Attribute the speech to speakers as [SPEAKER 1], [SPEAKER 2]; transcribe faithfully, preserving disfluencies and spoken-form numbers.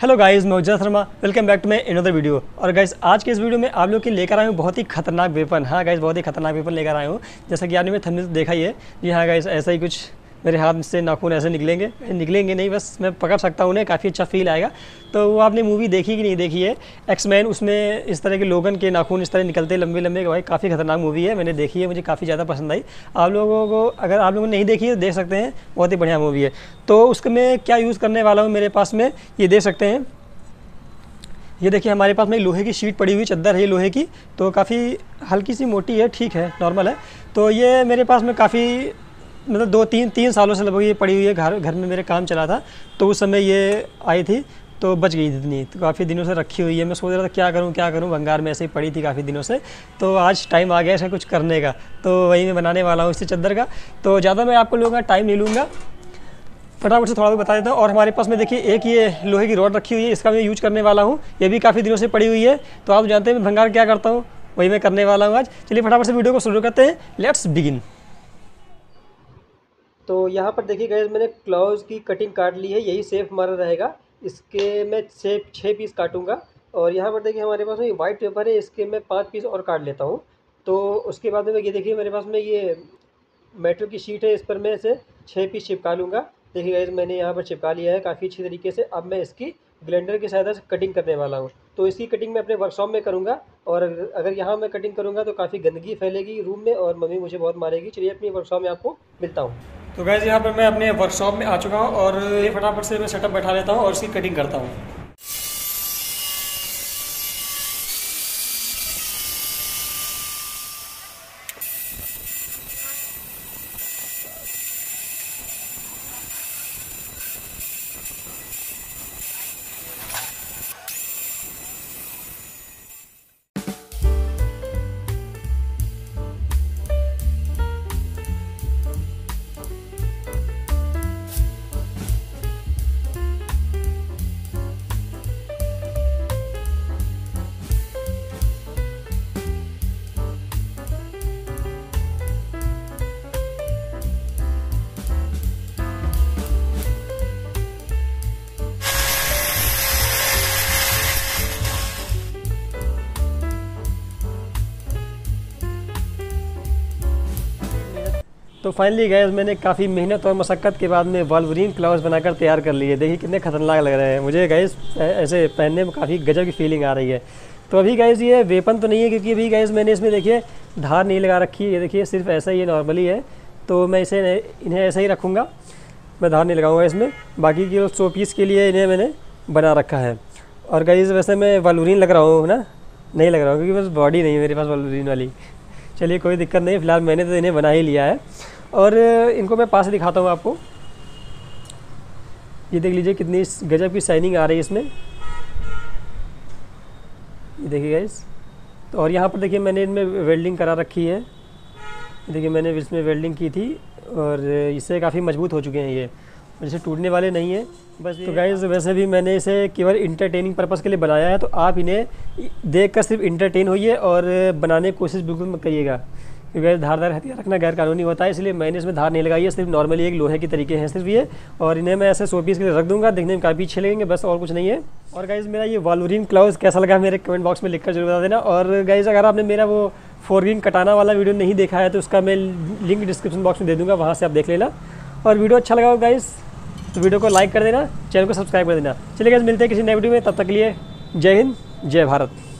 [SPEAKER 1] Hello guys, मैं Ujjwal Sharma. Welcome back to my another video. और guys आज के इस वीडियो में आप लोग के लेकर आए हूँ बहुत ही खतरनाक वेपन। हाँ गाइस, बहुत ही खतरनाक वेपन लेकर आए हूँ। जैसा कि आपने मेरे थंबनेल से देखा ही है। जी हाँ गाइस, ऐसा ही कुछ मेरे हाथ से नाखून ऐसे निकलेंगे निकलेंगे नहीं, बस मैं पकड़ सकता हूँ उन्हें, काफ़ी अच्छा फील आएगा। तो वो आपने मूवी देखी कि नहीं देखी है, एक्स मैन, उसमें इस तरह के लोगन के नाखून इस तरह निकलते लंबे लंबे। भाई काफ़ी खतरनाक मूवी है, मैंने देखी है, मुझे काफ़ी ज़्यादा पसंद आई। आप लोगों को, अगर आप लोगों ने नहीं देखी है तो देख सकते हैं, बहुत ही बढ़िया मूवी है। तो उसके मैं क्या यूज़ करने वाला हूँ, मेरे पास में ये देख सकते हैं। ये देखिए, हमारे पास में लोहे की शीट पड़ी हुई चादर है लोहे की, तो काफ़ी हल्की सी मोटी है, ठीक है, नॉर्मल है। तो ये मेरे पास में काफ़ी मतलब दो तीन तीन सालों से लगभग ये पड़ी हुई है। घर घर में मेरे काम चला था तो उस समय ये आई थी, तो बच गई थी इतनी, तो काफ़ी दिनों से रखी हुई है। मैं सोच रहा था क्या करूं क्या करूं, भंगार में ऐसे ही पड़ी थी काफ़ी दिनों से। तो आज टाइम आ गया इसका कुछ करने का, तो वही मैं बनाने वाला हूँ इससे चादर का। तो ज़्यादा मैं आपको लोगों का टाइम नहीं लूँगा, फटाफट से थोड़ा बहुत बता देता हूँ। और हमारे पास में देखिए एक ये लोहे की रॉड रखी हुई है, इसका मैं यूज करने वाला हूँ। ये भी काफ़ी दिनों से पड़ी हुई है, तो आप जानते हैं मैं भंगार क्या करता हूँ, वही मैं करने वाला हूँ आज। चलिए फटाफट से वीडियो को शुरू करते हैं, लेट्स बिगिन। तो यहाँ पर देखिए गाइस, मैंने क्लाउज की कटिंग काट ली है, यही सेफ हमारा रहेगा। इसके मैं सेफ छः पीस काटूंगा। और यहाँ पर देखिए हमारे पास में वाइट पेपर है, इसके मैं पाँच पीस और काट लेता हूँ। तो उसके बाद में ये देखिए मेरे पास में ये मेटल की शीट है, इस पर मैं इसे छः पीस चिपका लूँगा। देखिए गाइस, मैंने यहाँ पर चिपका लिया है काफ़ी अच्छी तरीके से। अब मैं इसकी ब्लेंडर की सहायता से कटिंग करने वाला हूँ। तो इसकी कटिंग मैं अपने वर्कशॉप में करूँगा, और अगर यहाँ मैं कटिंग करूँगा तो काफ़ी गंदगी फैलेगी रूम में और मम्मी मुझे बहुत मारेगी। चलिए अपनी वर्कशॉप में आपको मिलता हूँ। तो गाइस, यहाँ पर मैं अपने वर्कशॉप में आ चुका हूँ, और ये फटाफट से मैं सेटअप बैठा लेता हूँ और इसकी कटिंग करता हूँ। तो फाइनली गाइस, मैंने काफ़ी मेहनत और मशक्क़त के बाद में वॉल्वरिन क्लाउज बनाकर तैयार कर लिए। देखिए कितने खतरनाक लग रहे हैं मुझे गाइस, ऐसे पहनने में काफ़ी गजब की फीलिंग आ रही है। तो अभी गाइस ये वेपन तो नहीं है, क्योंकि अभी गाइस मैंने इसमें देखिए धार नहीं लगा रखी है। ये देखिए सिर्फ ऐसा ही है, नॉर्मली है। तो मैं इसे इन्हें ऐसा ही रखूँगा, मैं धार नहीं लगाऊँगा इसमें। बाकी की शो पीस के लिए इन्हें मैंने बना रखा है। और गाइस वैसे मैं वॉल्वरिन लग रहा हूँ ना, नहीं लग रहा हूँ, क्योंकि बस बॉडी नहीं है मेरे पास वॉल्वरिन वाली। चलिए कोई दिक्कत नहीं, फिलहाल मैंने तो इन्हें बना ही लिया है। और इनको मैं पास से दिखाता हूँ आपको। ये देख लीजिए कितनी गजब की शाइनिंग आ रही है इसमें, ये देखिए गाइस। तो और यहाँ पर देखिए मैंने इनमें वेल्डिंग करा रखी है। देखिए मैंने इसमें वेल्डिंग की थी, और इससे काफ़ी मजबूत हो चुके हैं ये, जैसे टूटने वाले नहीं है बस। तो गाइस वैसे भी मैंने इसे केवल इंटरटेनिंग पर्पज़ के लिए बनाया है, तो आप इन्हें देखकर सिर्फ इंटरटेन होइए और बनाने की कोशिश बिल्कुल मत करिएगा, क्योंकि धारदार हथियार रखना गैर कानूनी होता है। इसलिए मैंने इसमें धार नहीं लगाई है, सिर्फ नॉर्मली एक लोहे की तरीके हैं सिर्फ ये। और इन्हें मैं ऐसे शो पीस के लिए रख दूंगा, देखने में काफ़ी अच्छे लगेंगे, बस और कुछ नहीं है। और गाइस मेरा ये वॉल्वरिन क्लाउज कैसा लगा मेरे कमेंट बॉक्स में लिखकर जरूर बता देना। और गाइस अगर आपने मेरा वो फोरगिंग कटाना वाला वीडियो नहीं देखा है तो उसका मैं लिंक डिस्क्रिप्शन बॉक्स में दे दूँगा, वहाँ से आप देख लेना। और वीडियो अच्छा लगा हो गाइस तो वीडियो को लाइक कर देना, चैनल को सब्सक्राइब कर देना। चलिए गाइस, मिलते हैं किसी नए वीडियो में, तब तक के लिए जय हिंद, जय भारत।